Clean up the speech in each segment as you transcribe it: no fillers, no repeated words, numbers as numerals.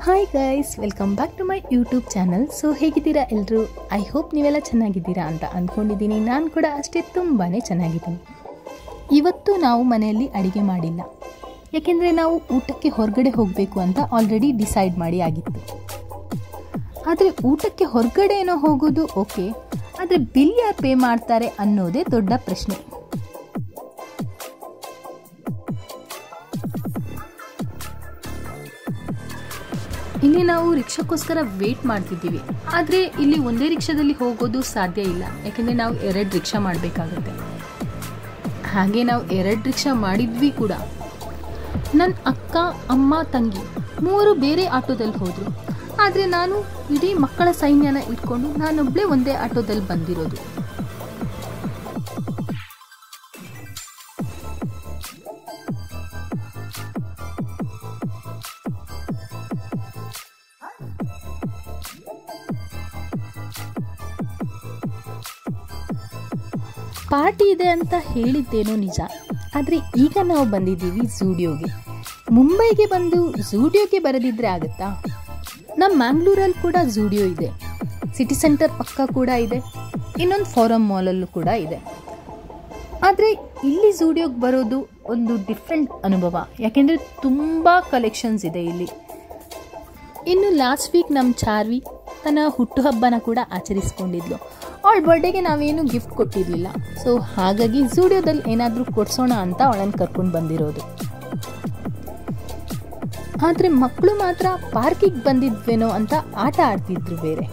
Hi guys, welcome back to my YouTube channel. So ಹೇಗಿದ್ದೀರಾ ಎಲ್ಲರೂ? I hope ನೀವೆಲ್ಲ ಚೆನ್ನಾಗಿದ್ದೀರಾ ಅಂತ ಅಂದ್ಕೊಂಡಿದ್ದೀನಿ. ನಾನು ಕೂಡ ಅಷ್ಟೇ ತುಂಬಾ ಚೆನ್ನಾಗಿದ್ದೀನಿ. ಇವತ್ತು ನಾವು ಮನೆಯಲ್ಲಿ ಅಡುಗೆ ಮಾಡಿಲ್ಲ, ಯಾಕೆಂದರೆ ನಾವು ಊಟಕ್ಕೆ ಹೊರಗಡೆ ಹೋಗಬೇಕು ಅಂತ ಆಲ್ರೆಡಿ ಡಿಸೈಡ್ ಮಾಡಿ ಆಗಿತ್ತು. ಆದರೆ ಊಟಕ್ಕೆ ಹೊರಗಡೆ ಏನೋ ಹೋಗೋದು ಓಕೆ, ಆದರೆ ಬಿಲ್ ಯಾರು ಪೇ ಮಾಡ್ತಾರೆ ಅನ್ನೋದೇ ದೊಡ್ಡ ಪ್ರಶ್ನೆ. ಇಲ್ಲಿ ನಾವು ರಿಕ್ಷಾಕ್ಕೋಸ್ಕರ ವೇಟ್ ಮಾಡ್ತಿದ್ದೀವಿ. ಆದರೆ ಇಲ್ಲಿ ಒಂದೇ ರಿಕ್ಷಾದಲ್ಲಿ ಹೋಗೋದು ಸಾಧ್ಯ ಇಲ್ಲ, ಯಾಕೆಂದರೆ ನಾವು 2 ರಿಕ್ಷಾ ಮಾಡಬೇಕಾಗುತ್ತೆ. ಹಾಗೆ ನಾವು 2 ರಿಕ್ಷಾ ಮಾಡಿದ್ವಿ ಕೂಡ. ನನ್ನ ಅಕ್ಕ, ಅಮ್ಮ, ತಂಗಿ 3 ಬೇರೆ ಆಟೋದಲ್ಲಿ ಹೋದರು. ಆದರೆ ನಾನು ಇಡೀ ಮಕ್ಕಳ ಸೈನ್ಯನ ಇಟ್ಕೊಂಡು ನಾನೊಬ್ಬಳೇ ಒಂದೇ ಆಟೋದಲ್ಲಿ ಬಂದಿರೋದು. ಪಾರ್ಟಿ ಇದೆ ಅಂತ ಹೇಳಿದ್ದೇನೋ ನಿಜ, ಆದರೆ ಈಗ ನಾವು ಬಂದಿದ್ದೀವಿ ಝೂಡಿಯೋಗೆ. ಮುಂಬೈಗೆ ಬಂದು ಝೂಡಿಯೋಗೆ ಬರದಿದ್ದರೆ ಆಗುತ್ತಾ? ನಮ್ಮ ಮ್ಯಾಂಗ್ಳೂರಲ್ಲಿ ಕೂಡ ಝೂಡಿಯೋ ಇದೆ, ಸಿಟಿ ಸೆಂಟರ್ ಪಕ್ಕ ಕೂಡ ಇದೆ, ಇನ್ನೊಂದು ಫಾರಂ ಮಾಲಲ್ಲೂ ಕೂಡ ಇದೆ. ಆದರೆ ಇಲ್ಲಿ ಝೂಡಿಯೋಗೆ ಬರೋದು ಒಂದು ಡಿಫ್ರೆಂಟ್ ಅನುಭವ, ಯಾಕೆಂದರೆ ತುಂಬ ಕಲೆಕ್ಷನ್ಸ್ ಇದೆ ಇಲ್ಲಿ. ಇನ್ನು ಲಾಸ್ಟ್ ವೀಕ್ ನಮ್ಮ ಚಾರ್ವಿ ತನ್ನ ಹುಟ್ಟುಹಬ್ಬನ ಕೂಡ ಆಚರಿಸ್ಕೊಂಡಿದ್ಲು. ಅವಳ ಬರ್ಡೇಗೆ ನಾವೇನು ಗಿಫ್ಟ್ ಕೊಟ್ಟಿರಲಿಲ್ಲ. ಸೊ ಹಾಗಾಗಿ ಝೂಡಿಯೋದಲ್ಲಿ ಏನಾದರೂ ಕೊಡ್ಸೋಣ ಅಂತ ಅವಳನ್ನು ಕರ್ಕೊಂಡು ಬಂದಿರೋದು. ಆದರೆ ಮಕ್ಕಳು ಮಾತ್ರ ಪಾರ್ಕಿಗೆ ಬಂದಿದ್ವೇನೋ ಅಂತ ಆಟ ಆಡ್ತಿದ್ರು ಬೇರೆ.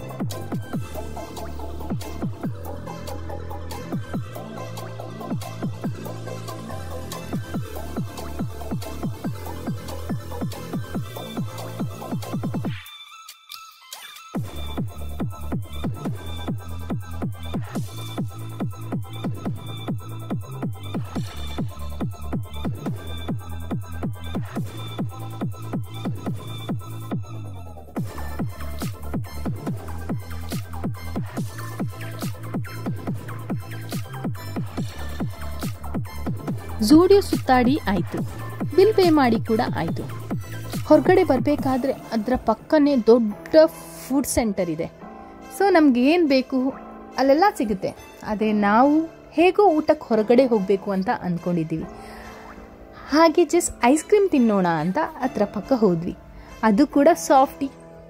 ಝೂಡಿಯೋ ಸುತ್ತಾಡಿ ಆಯಿತು, ಬಿಲ್ ಪೇ ಮಾಡಿ ಕೂಡ ಆಯಿತು. ಹೊರಗಡೆ ಬರಬೇಕಾದ್ರೆ ಅದರ ಪಕ್ಕನೇ ದೊಡ್ಡ ಫುಡ್ ಸೆಂಟರ್ ಇದೆ. ಸೊ ನಮ್ಗೆ ಏನು ಬೇಕು ಅಲ್ಲೆಲ್ಲ ಸಿಗುತ್ತೆ. ಆದರೆ ನಾವು ಹೇಗೋ ಊಟಕ್ಕೆ ಹೊರಗಡೆ ಹೋಗಬೇಕು ಅಂತ ಅಂದ್ಕೊಂಡಿದ್ದೀವಿ. ಹಾಗೆ ಜಸ್ಟ್ ಐಸ್ ಕ್ರೀಮ್ ತಿನ್ನೋಣ ಅಂತ ಅದರ ಪಕ್ಕ ಹೋದ್ವಿ. ಅದು ಕೂಡ ಸಾಫ್ಟಿ.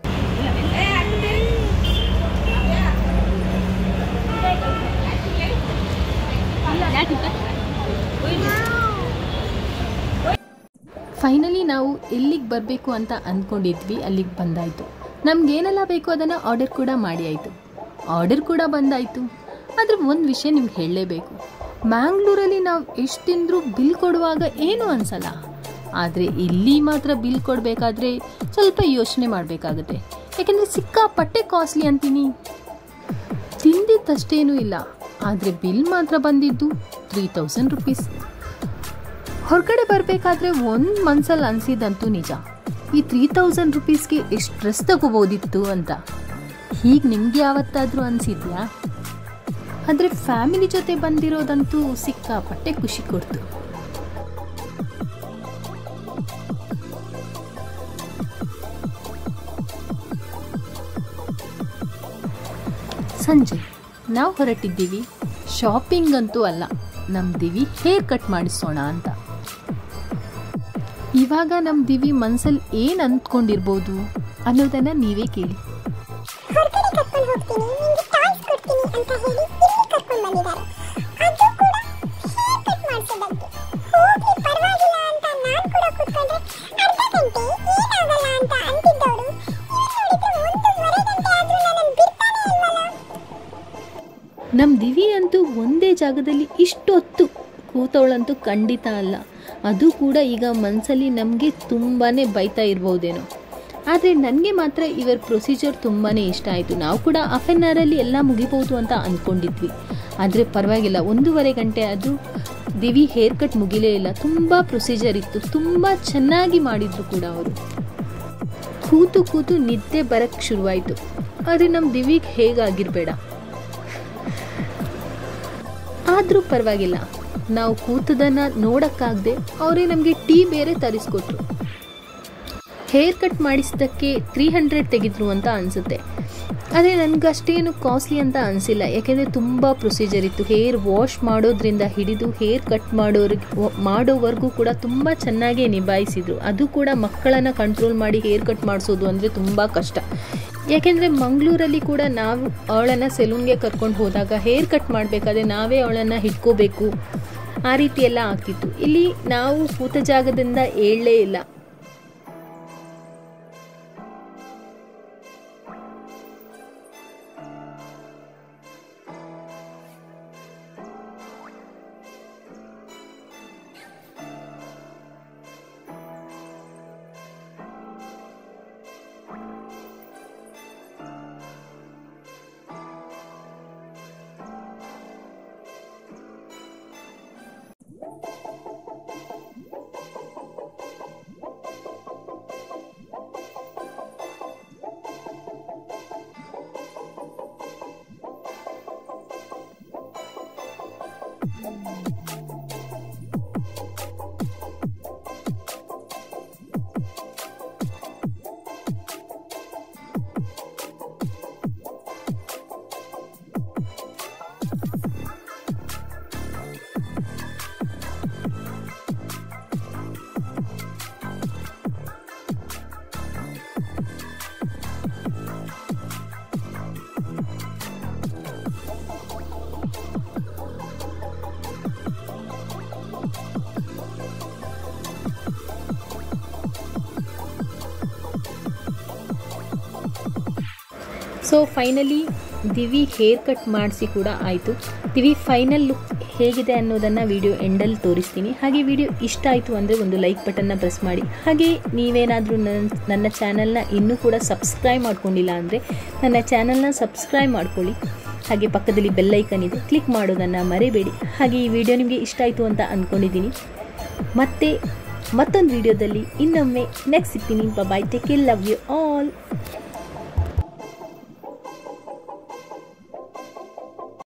ಫೈನಲಿ ನಾವು ಎಲ್ಲಿಗೆ ಬರಬೇಕು ಅಂತ ಅಂದ್ಕೊಂಡಿದ್ವಿ ಅಲ್ಲಿಗೆ ಬಂದಾಯಿತು. ನಮಗೇನೆಲ್ಲ ಬೇಕು ಅದನ್ನು ಆರ್ಡರ್ ಕೂಡ ಮಾಡಿ ಆಯಿತು, ಆರ್ಡರ್ ಕೂಡ ಬಂದಾಯಿತು. ಆದರೆ ಒಂದು ವಿಷಯ ನಿಮ್ಗೆ ಹೇಳಲೇಬೇಕು, ಮ್ಯಾಂಗ್ಳೂರಲ್ಲಿ ನಾವು ಎಷ್ಟು ತಿಂದರೂ ಬಿಲ್ ಕೊಡುವಾಗ ಏನೂ ಅನಿಸಲ್ಲ. ಆದರೆ ಇಲ್ಲಿ ಮಾತ್ರ ಬಿಲ್ ಕೊಡಬೇಕಾದ್ರೆ ಸ್ವಲ್ಪ ಯೋಚನೆ ಮಾಡಬೇಕಾಗುತ್ತೆ, ಯಾಕೆಂದರೆ ಸಿಕ್ಕಾಪಟ್ಟೆ ಕಾಸ್ಟ್ಲಿ ಅಂತೀನಿ. ತಿಂದಿದ್ದಷ್ಟೇನೂ ಇಲ್ಲ, ಆದರೆ ಬಿಲ್ ಮಾತ್ರ ಬಂದಿದ್ದು 3000 ರುಪೀಸ್. ಹೊರಗಡೆ ಬರಬೇಕಾದ್ರೆ ಒಂದು ಮನಸ್ಸಲ್ಲಿ ಅನಿಸಿದಂತೂ ನಿಜ, ಈ 3000 ರುಪೀಸ್ಗೆ ಎಷ್ಟು ಡ್ರೆಸ್ ತಗೋಬೋದಿತ್ತು ಅಂತ. ಹೀಗೆ ನಿಮಗೆ ಯಾವತ್ತಾದರೂ ಅನಿಸಿದ್ಯಾ? ಆದರೆ ಫ್ಯಾಮಿಲಿ ಜೊತೆ ಬಂದಿರೋದಂತೂ ಸಿಕ್ಕಾಪಟ್ಟೆ ಖುಷಿ ಕೊಡ್ತು. ಸಂಜೆ ನಾವು ಹೊರಟಿದ್ದೀವಿ. ಶಾಪಿಂಗ್ ಅಂತೂ ಅಲ್ಲ, ನಮ್ಮ ದಿವಿ ಹೇರ್ ಕಟ್ ಮಾಡಿಸೋಣ ಅಂತ. ಇವಾಗ ನಮ್ಮ ದಿವಿ ಮನಸ್ಸಲ್ಲಿ ಏನು ಅಂದ್ಕೊಂಡಿರ್ಬೋದು ಅನ್ನೋದನ್ನು ನೀವೇ ಕೇಳಿ. ನಮ್ಮ ದಿವಿ ಅಂತೂ ಒಂದೇ ಜಾಗದಲ್ಲಿ ಇಷ್ಟೊತ್ತು ಕೂತವಳಂತೂ ಖಂಡಿತ ಅಲ್ಲ. ಅದು ಕೂಡ ಈಗ ಮನಸ್ಸಲ್ಲಿ ನಮಗೆ ತುಂಬಾ ಬೈತಾ ಇರ್ಬೋದೇನೋ. ಆದರೆ ನನಗೆ ಮಾತ್ರ ಇವರ ಪ್ರೊಸೀಜರ್ ತುಂಬಾ ಇಷ್ಟ ಆಯಿತು. ನಾವು ಕೂಡ ಹಾಫ್ ಆನ್ ಅವರಲ್ಲಿ ಎಲ್ಲ ಮುಗಿಬೋದು ಅಂತ ಅಂದ್ಕೊಂಡಿದ್ವಿ, ಆದರೆ ಪರವಾಗಿಲ್ಲ, 1.5 ಗಂಟೆ ಅದು ದಿವಿ ಹೇರ್ ಕಟ್ ಮುಗಿಲೇ ಇಲ್ಲ. ತುಂಬ ಪ್ರೊಸೀಜರ್ ಇತ್ತು, ತುಂಬ ಚೆನ್ನಾಗಿ ಮಾಡಿದ್ರು ಕೂಡ ಅವರು. ಕೂತು ಕೂತು ನಿದ್ದೆ ಬರೋಕ್ಕೆ ಶುರುವಾಯಿತು. ಆದರೆ ನಮ್ಮ ದಿವಿಗೆ ಹೇಗಾಗಿರಬೇಡ, ಆದರೂ ಪರವಾಗಿಲ್ಲ, ನಾವು ಕೂತದನ್ನು ನೋಡೋಕ್ಕಾಗದೆ ಅವರೇ ನಮಗೆ ಟೀ ಬೇರೆ ತರಿಸ್ಕೊಟ್ರು. ಹೇರ್ ಕಟ್ ಮಾಡಿಸಿದ್ದಕ್ಕೆ 300 ತೆಗೆದ್ರು ಅಂತ ಅನಿಸುತ್ತೆ. ಆದರೆ ನನಗೆ ಅಷ್ಟೇನು ಕಾಸ್ಟ್ಲಿ ಅಂತ ಅನಿಸಿಲ್ಲ, ಯಾಕೆಂದರೆ ತುಂಬ ಪ್ರೊಸೀಜರ್ ಇತ್ತು. ಹೇರ್ ವಾಶ್ ಮಾಡೋದ್ರಿಂದ ಹಿಡಿದು ಹೇರ್ ಕಟ್ ಮಾಡೋವರೆಗೂ ಕೂಡ ತುಂಬ ಚೆನ್ನಾಗೇ ನಿಭಾಯಿಸಿದರು. ಅದು ಕೂಡ ಮಕ್ಕಳನ್ನು ಕಂಟ್ರೋಲ್ ಮಾಡಿ ಹೇರ್ ಕಟ್ ಮಾಡಿಸೋದು ಅಂದರೆ ತುಂಬ ಕಷ್ಟ. ಯಾಕೆಂದರೆ ಮಂಗಳೂರಲ್ಲಿ ಕೂಡ ನಾವು ಅವಳನ್ನು ಸೆಲೂನ್ಗೆ ಕರ್ಕೊಂಡು ಹೋದಾಗ ಹೇರ್ ಕಟ್ ಮಾಡಬೇಕಾದ್ರೆ ನಾವೇ ಅವಳನ್ನು ಹಿಡ್ಕೋಬೇಕು, ಆ ರೀತಿ ಎಲ್ಲ ಆಗ್ತಿತ್ತು. ಇಲ್ಲಿ ನಾವು ಕೂತ ಜಾಗದಿಂದ ಏಳಲೇ ಇಲ್ಲ. So finally Divi hair cut ಮಾಡಿಸಿ ಕೂಡ ಆಯಿತು. ದಿವಿ ಫೈನಲ್ ಲುಕ್ ಹೇಗಿದೆ ಅನ್ನೋದನ್ನು ವಿಡಿಯೋ ಎಂಡಲ್ಲಿ ತೋರಿಸ್ತೀನಿ. ಹಾಗೆ ವಿಡಿಯೋ ಇಷ್ಟ ಆಯಿತು ಅಂದರೆ ಒಂದು ಲೈಕ್ ಬಟನ್ನ ಪ್ರೆಸ್ ಮಾಡಿ. ಹಾಗೆ ನೀವೇನಾದರೂ ನನ್ನ ಚಾನಲ್ನ ಇನ್ನೂ ಕೂಡ ಸಬ್ಸ್ಕ್ರೈಬ್ ಮಾಡ್ಕೊಂಡಿಲ್ಲ ಅಂದರೆ ನನ್ನ ಚಾನಲ್ನ ಸಬ್ಸ್ಕ್ರೈಬ್ ಮಾಡ್ಕೊಳ್ಳಿ. ಹಾಗೆ ಪಕ್ಕದಲ್ಲಿ ಬೆಲ್ ಐಕನ್ ಇದೆ, ಕ್ಲಿಕ್ ಮಾಡೋದನ್ನು ಮರಿಬೇಡಿ. ಹಾಗೆ ಈ ವಿಡಿಯೋ ನಿಮಗೆ ಇಷ್ಟ ಆಯಿತು ಅಂತ ಅಂದ್ಕೊಂಡಿದ್ದೀನಿ. ಮತ್ತೆ ಮತ್ತೊಂದು ವಿಡಿಯೋದಲ್ಲಿ ಇನ್ನೊಮ್ಮೆ ನೆಕ್ಸ್ಟ್ ಸಿಗ್ತೀನಿ. Bye, take care, love you all.